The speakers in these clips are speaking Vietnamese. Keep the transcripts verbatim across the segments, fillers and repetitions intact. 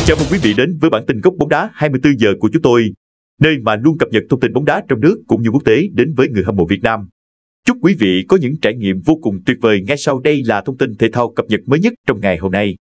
Chào mừng quý vị đến với bản tin gốc bóng đá hai mươi tư giờ của chúng tôi, nơi mà luôn cập nhật thông tin bóng đá trong nước cũng như quốc tế đến với người hâm mộ Việt Nam. Chúc quý vị có những trải nghiệm vô cùng tuyệt vời. Ngay sau đây là thông tin thể thao cập nhật mới nhất trong ngày hôm nay.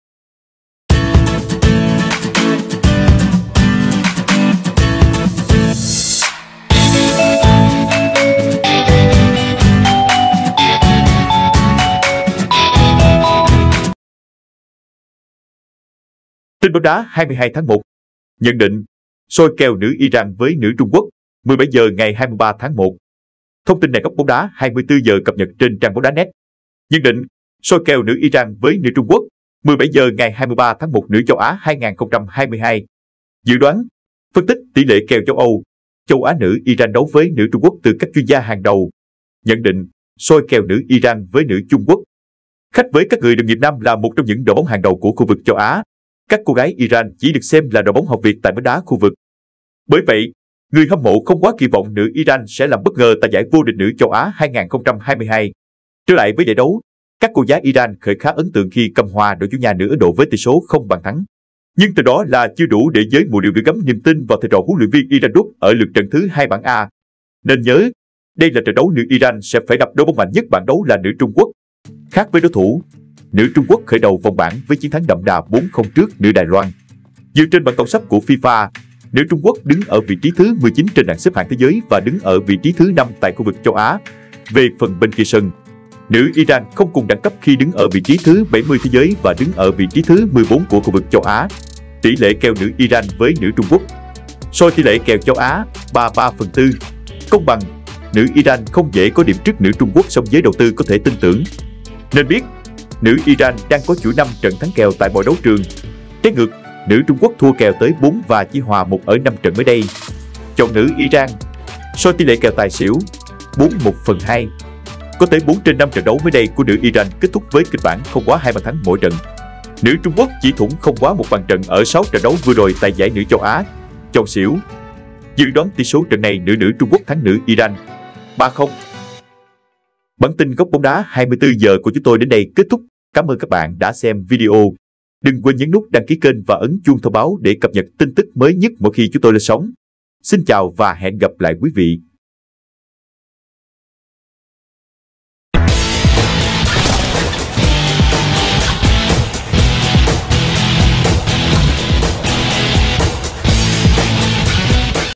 Tin bóng đá hai mươi hai tháng một. Nhận định: soi kèo nữ Iran với nữ Trung Quốc, mười bảy giờ ngày hai mươi ba tháng một. Thông tin này góc bóng đá hai mươi tư giờ cập nhật trên trang bóng đá net. Nhận định: soi kèo nữ Iran với nữ Trung Quốc, mười bảy giờ ngày hai mươi ba tháng một nữ châu Á hai không hai hai. Dự đoán: phân tích tỷ lệ kèo châu Âu, châu Á nữ Iran đấu với nữ Trung Quốc từ các chuyên gia hàng đầu. Nhận định: soi kèo nữ Iran với nữ Trung Quốc. Khách với các người đồng nghiệp Nam là một trong những đội bóng hàng đầu của khu vực châu Á. Các cô gái Iran chỉ được xem là đội bóng học Việt tại bóng đá khu vực. Bởi vậy, người hâm mộ không quá kỳ vọng nữ Iran sẽ làm bất ngờ tại giải vô địch nữ châu Á hai không hai hai. Trở lại với giải đấu, các cô gái Iran khởi khá ấn tượng khi cầm hòa đội chủ nhà nữ Ấn Độ với tỷ số không bàn thắng. Nhưng từ đó là chưa đủ để giới mùa điều gửi gắm niềm tin vào thầy trò huấn luyện viên Iran Đúc ở lượt trận thứ hai bảng A. Nên nhớ, đây là trận đấu nữ Iran sẽ phải gặp đội bóng mạnh nhất bảng đấu là nữ Trung Quốc. Khác với đối thủ, nữ Trung Quốc khởi đầu vòng bảng với chiến thắng đậm đà bốn không trước nữ Đài Loan. Dựa trên bảng tổng sắp của FIFA, nữ Trung Quốc đứng ở vị trí thứ mười chín trên bảng xếp hạng thế giới và đứng ở vị trí thứ năm tại khu vực châu Á. Về phần bên kia sân, nữ Iran không cùng đẳng cấp khi đứng ở vị trí thứ bảy mươi thế giới và đứng ở vị trí thứ mười bốn của khu vực châu Á. Tỷ lệ kèo nữ Iran với nữ Trung Quốc. Soi tỷ lệ kèo châu Á ba mươi ba phần tư. Công bằng, nữ Iran không dễ có điểm trước nữ Trung Quốc song giới đầu tư có thể tin tưởng. Nên biết, nữ Iran đang có chuỗi năm trận thắng kèo tại mọi đấu trường. Trái ngược, nữ Trung Quốc thua kèo tới bốn và chỉ hòa một ở năm trận mới đây. Chọn nữ Iran. Soi tỷ lệ kèo tài xỉu bốn một phần hai. Có tới bốn trên năm trận đấu mới đây của nữ Iran kết thúc với kịch bản không quá hai bàn thắng mỗi trận. Nữ Trung Quốc chỉ thủng không quá một bàn trận ở sáu trận đấu vừa rồi tại giải nữ châu Á. Chọn xỉu. Dự đoán tỷ số trận này nữ nữ Trung Quốc thắng nữ Iran ba không. Bản tin góc bóng đá hai mươi tư giờ của chúng tôi đến đây kết thúc. Cảm ơn các bạn đã xem video. Đừng quên nhấn nút đăng ký kênh và ấn chuông thông báo để cập nhật tin tức mới nhất mỗi khi chúng tôi lên sóng. Xin chào và hẹn gặp lại quý vị.